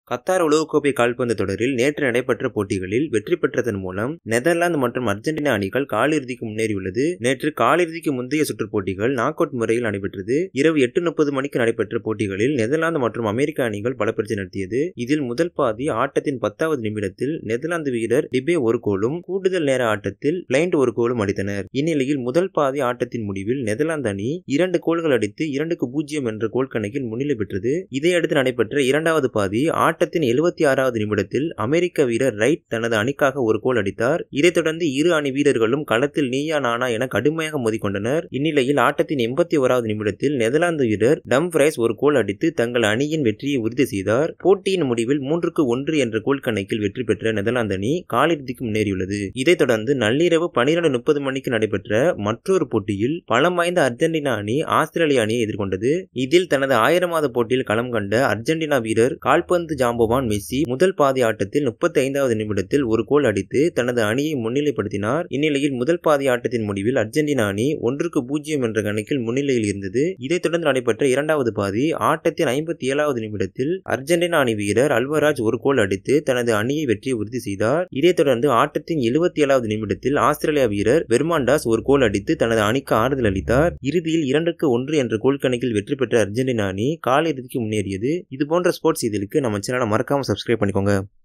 Qatar உலகக்கோப்பை கால்பந்து தொடரில் நேற்று நடைபெற்ற போட்டிகளில் வெற்றி பெற்றதன் மூலம் நெதர்லாந்து மற்றும் அர்ஜென்டினா அணிகள் காலிறுதிக்கு முன்னேறியுள்ளது. நேற்று காலிறுதிக்கு முந்தைய சுற்று போட்டிகள் நாக் அவுட் முறையில் நடைபெற்றது. இரவு 8:30 மணிக்கு நடைபெற்ற போட்டிகளில் நெதர்லாந்து மற்றும் அமெரிக்க அணிகள் பலப்பரீட்சை நடத்தியது. இதில் முதல் பாதி ஆட்டத்தின் 10வது நிமிடத்தில் நெதர்லாந்து வீரர் டிபே ஒரு கோலும், கூடுதல் நேர ஆட்டத்தில் பிளைண்ட் ஒரு கோலும் அடித்தனர். இந்நிலையில் முதல் பாதி ஆட்டத்தின் முடிவில் நெதர்லாந்து அணி 2 கோல்கள் அடித்து 2-0 என்ற கோல் கணக்கில் முன்னிலை பெற்றது. இதையடுத்து நடைபெற்ற இரண்டாவது பாதி ஆட்டத்தின் 76வது நிமிடத்தில் அமெரிக்க வீரர் ரைட் தனது அணிக்காக ஒரு கோல் அடித்தார். இதைத் தொடர்ந்து இரு அணி வீரர்களும் களத்தில் நீயா நானா என கடுமையாக மோதிக்கொண்டனர். இந்நிலையில் ஆட்டத்தின் 81வது நிமிடத்தில் நெதர்லாந்து வீரர் டம்ஃப்ரைஸ் ஒரு கோல் அடித்து தங்கள் அணியின் வெற்றியை உறுதி செய்தார். போட்டியின் முடிவில் 3-1 என்ற கோல் கணக்கில் வெற்றி பெற்ற நெதர்லாந்து அணி காலிறுதிக்கு முன்னேறியுள்ளது. இதைத் தொடர்ந்து நள்ளிரவு 12:30 மணிக்கு நடைபெற்ற மற்றொரு போட்டியில் பலம் வாய்ந்த அர்ஜென்டினா அணி ஆஸ்திரேலிய அணியை எதிர்கொண்டது. இதில் தனது 1000வது போட்டியில் களம் கண்ட அர்ஜென்டினா வீரர் கால்பந்து ஜாம்பவான் மெஸ்ஸி முதல் பாதி ஆட்டத்தில் 35வது நிமிடத்தில் ஒரு கோல் அடித்து தனது அணியை முன்னிலைப்படுத்தினார். இந்நிலையில் முதல் பாதி ஆட்டத்தின் முடிவில் அர்ஜென்டினா அணி 1-0 என்ற கணக்கில் முன்னிலையில் இருந்தது. இதைத் தொடர்ந்து நடைபெற்ற இரண்டாவது பாதி ஆட்டத்தின் 57வது நிமிடத்தில் அர்ஜென்டினா அணி வீரர் அல்வராஜ் ஒரு கோல் அடித்து தனது அணியை வெற்றியை உறுதி செய்தார். இதைத் தொடர்ந்து ஆட்டத்தின் 77வது நிமிடத்தில் ஆஸ்திரேலியா வீரர் பெர்மாண்டாஸ் ஒரு கோல் அடித்து தனது அணிக்கு ஆறுதல் அளித்தார். இறுதியில் 2-1 என்ற கோல் கணக்கில் வெற்றி பெற்ற அர்ஜென்டினா அணி காலிறுதிக்கு முன்னேறியது. இதுபோன்ற ஸ்போர்ட்ஸ் செய்திகளுக்கு நம்ம சேனலை மறக்காம சப்ஸ்கிரைப் பண்ணிக்கோங்க.